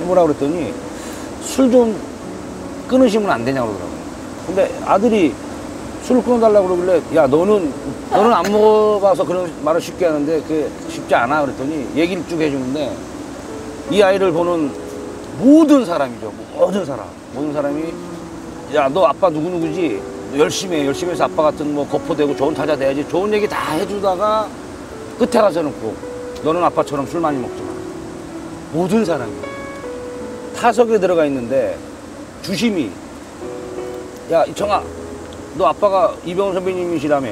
해보라고 그랬더니 술 좀 끊으시면 안 되냐고 그러더라고요. 근데 아들이 술을 끊어달라고 그러길래 야 너는 안 먹어봐서 그런 말을 쉽게 하는데 그게 쉽지 않아 그랬더니 얘기를 쭉 해주는데 이 아이를 보는 모든 사람이죠. 모든 사람이 야 너 아빠 누구누구지? 열심히 해서 아빠 같은 뭐 거포되고 좋은 타자 돼야지 좋은 얘기 다 해주다가 끝에 가서 놓고 너는 아빠처럼 술 많이 먹지 마. 모든 사람이 타석에 들어가 있는데 주심이 야 이청아 너 아빠가 이병헌 선배님이시라며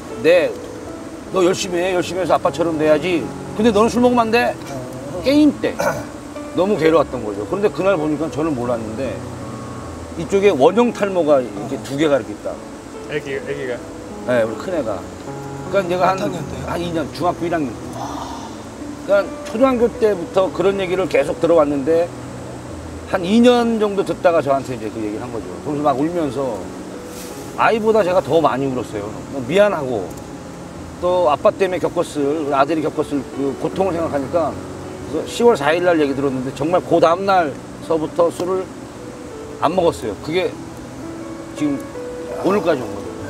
너 열심히 해서 아빠처럼 돼야지 근데 너는 술 먹으면 안 돼. 게임 때 너무 괴로웠던 거죠. 그런데 그날 보니까 저는 몰랐는데 이쪽에 원형 탈모가 이렇게 2개가 이렇게 있다. 애기가? 네, 우리 큰애가. 그러니까 내가 한 2년, 중학교 1학년. 그러니까 초등학교 때부터 그런 얘기를 계속 들어왔는데 한 2년 정도 듣다가 저한테 이제 그 얘기를 한 거죠. 그러면서 막 울면서 아이보다 제가 더 많이 울었어요. 미안하고 또 아빠 때문에 아들이 겪었을 그 고통을 생각하니까 그래서 10월 4일 날 얘기 들었는데 정말 그 다음 날서부터 술을 안 먹었어요. 그게 지금 오늘까지 온 거죠.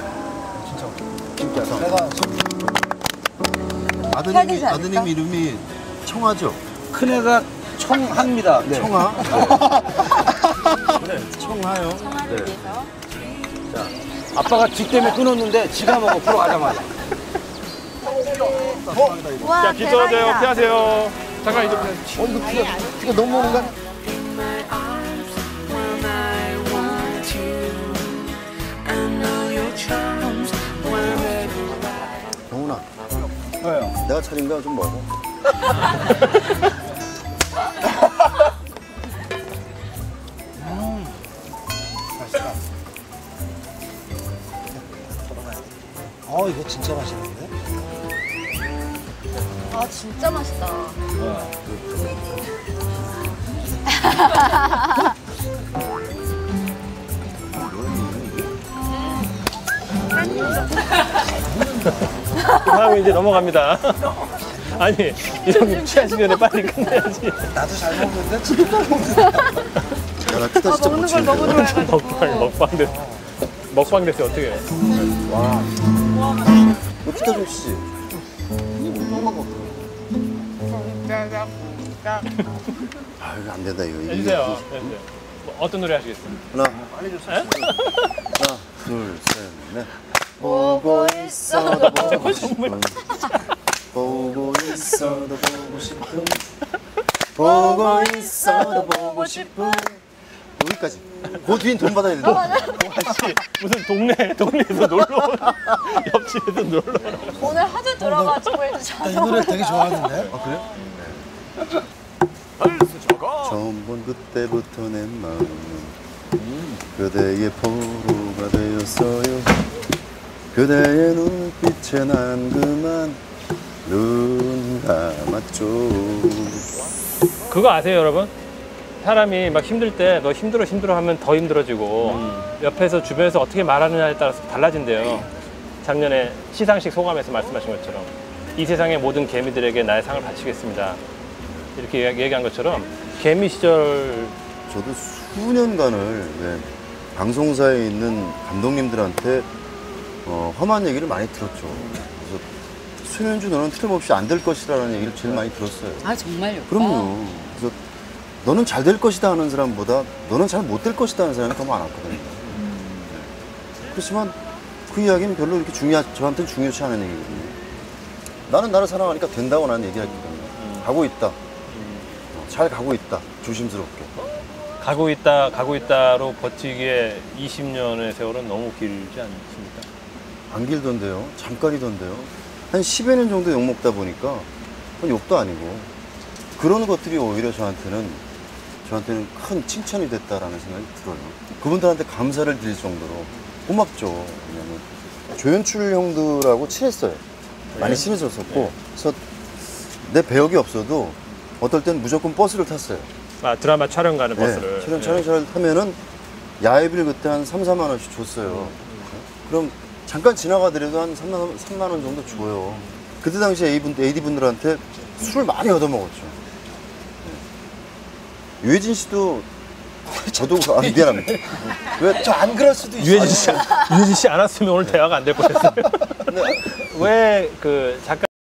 진짜. 아드님 이름이 청아죠? 큰애가 청하입니다. 네. 청아? 네. 청아요? 네. 자, 아빠가 지 때문에 끊었는데 지가 먹어 프로 가자마자. 자, 비 떨어져요. 피하세요. 잠깐 이쪽 피하세요. 이거 피가 너무 오는 거야? 경훈아. 왜요? 내가 차린 거 좀 먹어. 맛있다. 이거 진짜 맛있는데? 아 진짜 맛있다. 그 다음에 이제 넘어갑니다. 아니, 이런 취하시기 전에 빨리 끝내야지. 나도 잘 먹는데 지금 잘 먹는데. 나 피타 진짜 못 치는데. 먹방 됐어요. 어떻게 해? 와. 너 피타 좀 치지. 아, 이거 안 된다, 이거. 해주세요. 뭐 어떤 노래 하시겠어요? 하나, 둘, 셋, 넷. 보고 있어도 보고 싶은. 보고 있어도 보고 싶은. 보고 있어도 보고 싶은. 여기까지. 그 뒤엔 돈 받아야 돼. 아저씨, 무슨 동네에서 놀러 온, 옆집에서 놀러 온. 오늘 하도 들어가지고 나 이 해주셔서. 노래 되게 좋아하는데? 아, 그래? 처음 본 그때부터 내 마음은 그대의 포로가 되었어요. 그대의 눈빛에 난 그만 눈 감았죠. 그거 아세요, 여러분? 사람이 막 힘들 때 너 힘들어 하면 더 힘들어지고 옆에서 주변에서 어떻게 말하느냐에 따라서 달라진대요. 작년에 시상식 소감에서 말씀하신 것처럼 이 세상의 모든 개미들에게 나의 상을 바치겠습니다. 이렇게 얘기한 것처럼 개미 시절 저도 수년간을 방송사에 있는 감독님들한테 험한 얘기를 많이 들었죠. 그래서 수현주 너는 틀림없이 안 될 것이라는 얘기를 제일 많이 들었어요. 아 정말요? 그럼요. 그래서 너는 잘 될 것이다 하는 사람보다 너는 잘 못 될 것이다 하는 사람이 더 많았거든요. 그렇지만 그 이야기는 별로 이렇게 저한테는 중요치 않은 얘기거든요. 나는 나를 사랑하니까 된다고 나는 얘기했거든요. 가고 있다. 잘 가고 있다. 조심스럽게. 가고 있다로 버티기에 20년의 세월은 너무 길지 않습니까? 안 길던데요. 잠깐이던데요. 한 10여 년 정도 욕먹다 보니까 그건 욕도 아니고 그런 것들이 오히려 저한테는 큰 칭찬이 됐다라는 생각이 들어요. 그분들한테 감사를 드릴 정도로 고맙죠. 왜냐면 조연출 형들하고 친했어요. 많이 친해졌었고 그래서 내 배역이 없어도 어떨 땐 무조건 버스를 탔어요. 아, 드라마 촬영 가는 버스를. 촬영차를 타면은 야외비를 그때 한 3, 4만 원씩 줬어요. 그럼 잠깐 지나가더라도 한 3만 원 정도 줘요. 그때 당시에 AD분들한테 술을 많이 얻어먹었죠. 유해진 씨도 저도 미안합니다. 왜 저 안 그럴 수도 있어요. 유해진 씨 안 왔으면 오늘 대화가 안 될 뻔했어요. 왜 그 작가